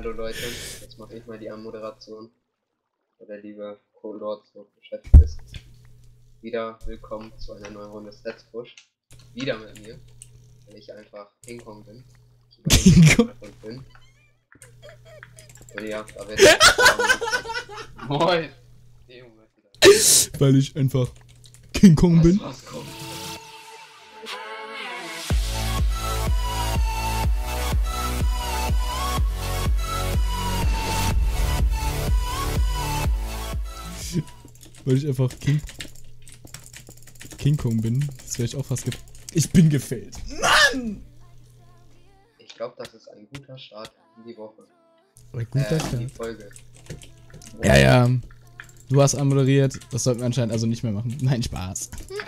Hallo Leute, jetzt mache ich mal die Anmoderation, wo der liebe Co-Lord noch beschäftigt ist. Wieder willkommen zu einer neuen Runde Stats Push. Wieder mit mir, weil ich einfach King Kong bin. Ich bin. Und ja, da wird Moin! Weil ich einfach King Kong bin. Was kommt? Weil ich einfach King Kong bin. Das wäre ich auch fast Ich bin gefällt. Mann! Ich glaube, das ist ein guter Start in die Woche. Ein guter In Start. die Folge. Ja, ja. Du hast anmoderiert. Das sollten wir anscheinend also nicht mehr machen. Nein, Spaß.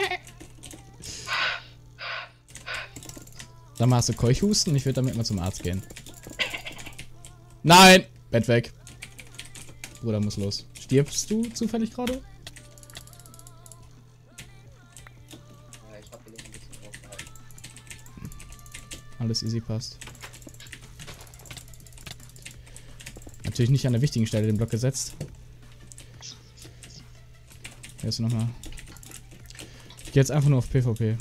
Sag mal, hast du Keuchhusten? Ich würde damit mal zum Arzt gehen. Nein! Bett weg. Bruder muss los. Stirbst du zufällig gerade? Ja, ich habe ihn noch ein bisschen aufgehalten. Alles easy passt. Natürlich nicht an der wichtigen Stelle den Block gesetzt. Hier ist nochmal. Ich gehe jetzt einfach nur auf PvP.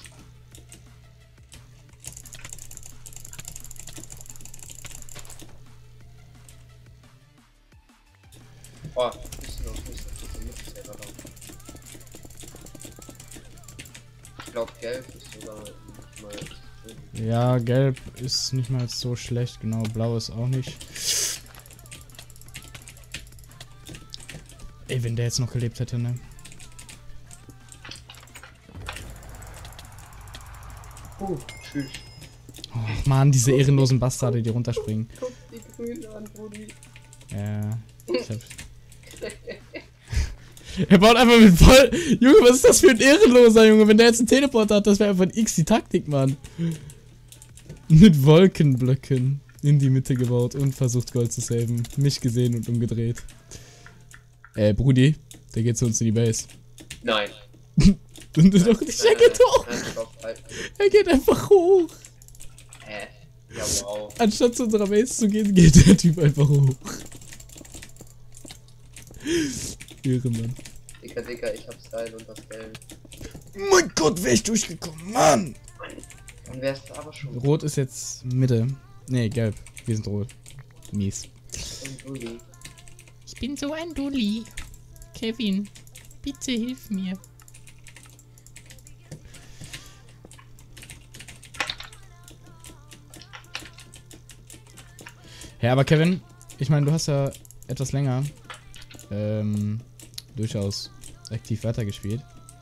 Oh, bisschen auf mich, das ist selber da. Ich glaube, gelb ist sogar nicht mal. Ja, gelb ist nicht mal so schlecht. Genau, blau ist auch nicht. Ey, wenn der jetzt noch gelebt hätte, ne? Tschüss. Oh, Mann, diese ehrenlosen Bastarde, die runterspringen. Guck die Grüne an, Brudi. Ja, ich hab... Er baut einfach mit voll... Junge, was ist das für ein Ehrenloser, Junge? Wenn der jetzt einen Teleporter hat, das wäre einfach ein X die Taktik, Mann. Mit Wolkenblöcken in die Mitte gebaut und versucht Gold zu saven. Mich gesehen und umgedreht. Brudi, der geht zu uns in die Base. Nein. Und du doch nicht, er geht hoch. Nein, stopp, halt. Er geht einfach hoch. Ja, wow. Anstatt zu unserer Base zu gehen, geht der Typ einfach hoch. Ehrenmann. Dicker, ich hab Style und das Gelb. Mein Gott, wäre ich durchgekommen, Mann! Dann wärst du aber schon. Rot ist jetzt Mitte. Nee, gelb. Wir sind rot. Mies. Und Brudi. Ich bin so ein Dulli. Kevin, bitte hilf mir. Ja, aber Kevin, ich meine, du hast ja etwas länger durchaus aktiv weitergespielt.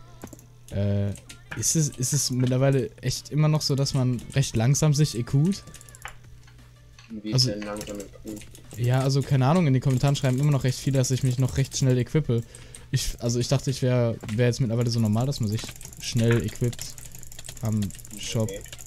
Ist es mittlerweile echt immer noch so, dass man recht langsam sich EQt? Wie Also- ist denn langsam mit Kuh? Ja, also keine Ahnung, in den Kommentaren schreiben immer noch recht viele, dass ich mich noch recht schnell equippe. Ich dachte, ich wäre jetzt mittlerweile so normal, dass man sich schnell equipt am Shop.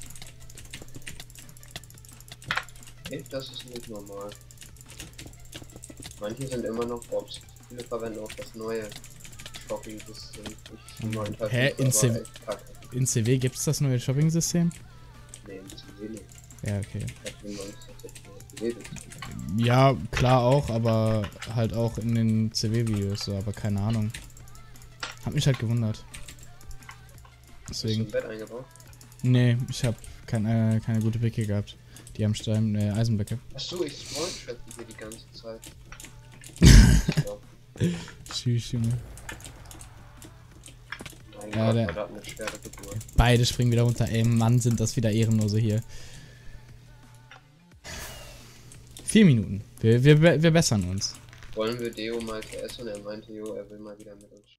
Nee, das ist nicht normal. Manche sind immer noch Bobs. Viele verwenden auch das neue Shopping-System. Hä? In CW gibt es das neue Shopping-System? Nee, in CW nicht. Ja, okay. Ich bin noch nicht so fit für CW. Ja, klar auch, aber halt auch in den CW-Videos, so, aber keine Ahnung. Hat mich halt gewundert. Hast du Deswegen. im Bett eingebaut? Nee, ich habe keine gute Picke gehabt. Die haben Stein, Eisenblöcke. Achso, ich scrollschwätze hier die ganze Zeit. Ja. Tschüss, Junge. Mein Ja, Gott, der- war das eine schwere Geburt. Beide springen wieder runter. Ey, Mann, sind das wieder Ehrenlose hier. 4 Minuten. Wir bessern uns. Wollen wir Deo mal TS und er meinte, jo, er will mal wieder mit uns